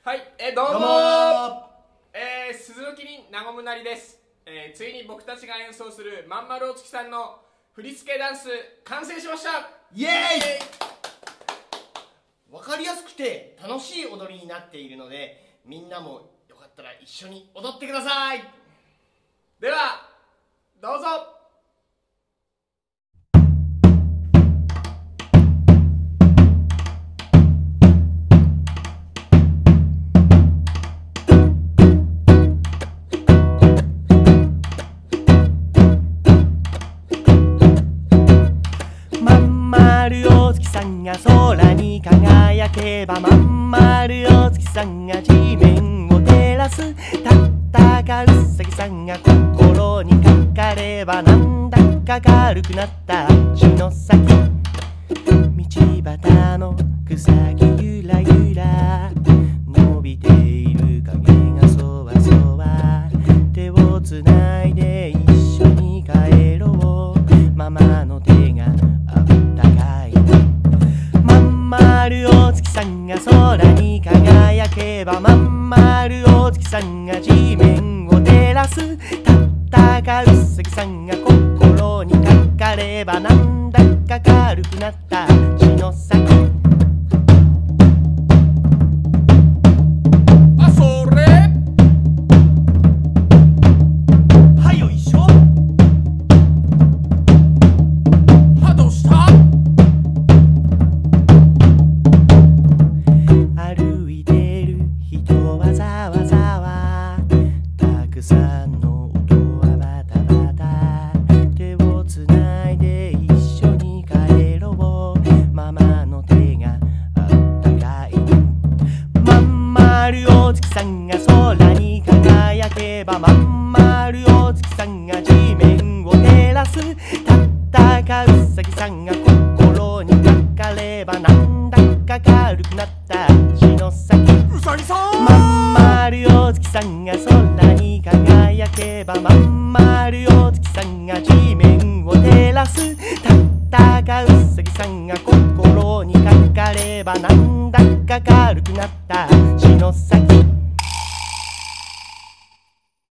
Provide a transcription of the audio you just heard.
はい、どうもどうも鈴の木に和むなりです。ついに僕たちが演奏するまんまるお月さんの振り付けダンス完成しました。 イエーイ。わかりやすくて楽しい踊りになっているので、みんなもよかったら一緒に踊ってください。 ではどうぞ。 まんまるお月さんが空に輝けば、まんまるお月さんが地面を照らす。たったかうさぎさんが心にかかれば、なんだか軽くなった足の先。道端の草木ゆらゆら伸びている影がそわそわ。手をつないで一緒に帰ろう。ママの手があったかい。まんまるお月さんが空に輝けば、まんまるお月さんが地面を照らす。たったかうさぎさんが心にかかれば、なんだか軽くなった血の先。 あ、それはいよいしょ。 はどうした。 歩いてる人はざわざわ、たくさんの音はバタバタ。手をつないで一緒に帰ろう。ママの手があったかい。まんまるお月さんが空に輝けば、まんまるお月さんが地面を照らす。たったかうさぎさんが心にかかれば、なんだか軽くなった血の先。 うさぎさん。 まんまるお月さんが空に輝けば、まんまるお月さんが地面を照らす。たったかうさぎさんが心にかかれば、なんだか軽くなった血の先。